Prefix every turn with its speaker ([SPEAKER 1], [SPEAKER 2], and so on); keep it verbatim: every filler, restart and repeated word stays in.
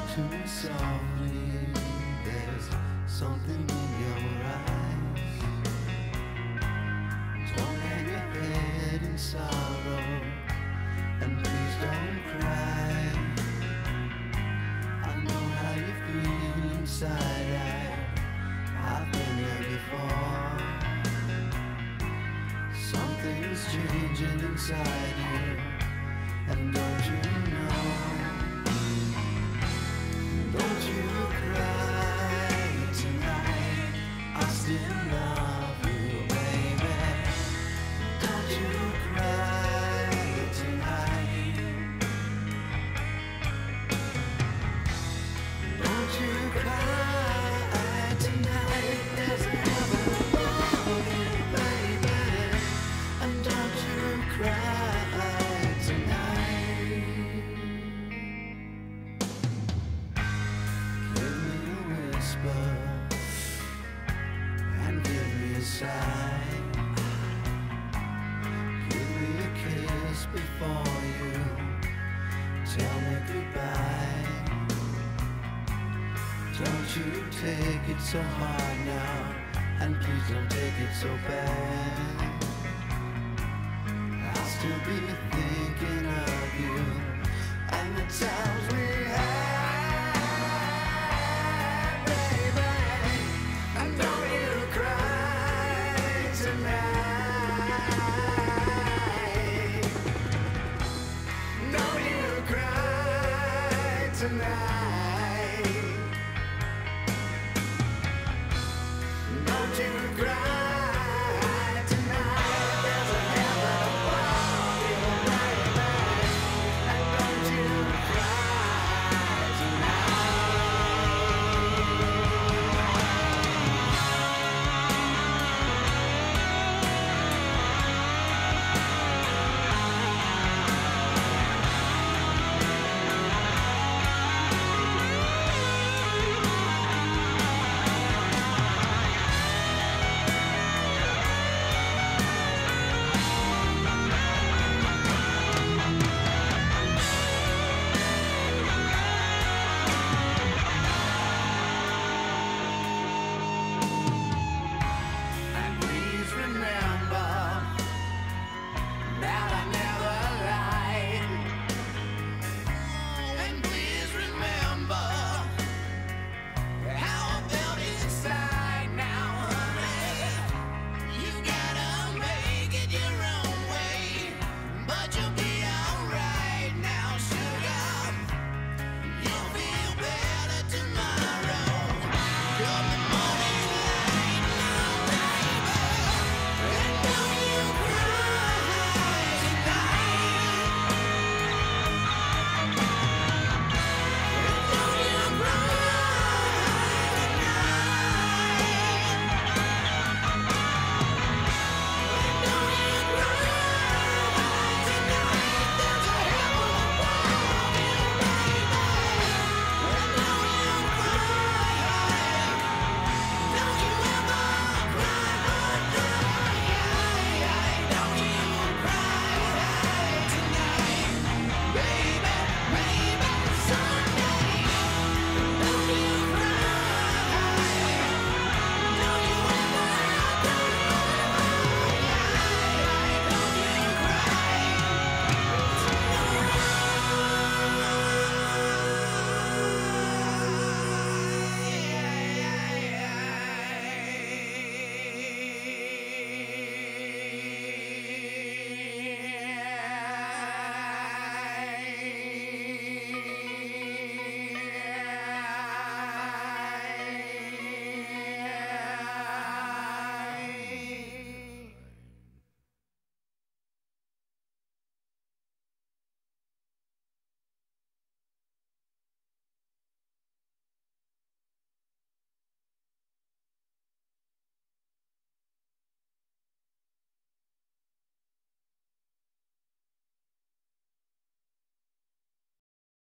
[SPEAKER 1] to me softly, there's something in your eyes. Don't hang your head in sorrow, and please don't cry. I know how you feel inside, I, I've been there before. Something's changing inside you, and don't you know? Don't you cry tonight, I still love you, baby. Don't you cry tonight. Don't you cry tonight, there's heaven above you, baby. And don't you cry tonight. Give me a whisper and give me a sigh. Give me a kiss before you tell me goodbye. Don't you take it so hard now, and please don't take it so bad. I'll still be thinking of you and the times we had, baby. And don't you cry tonight. Don't you cry tonight. Don't you cry.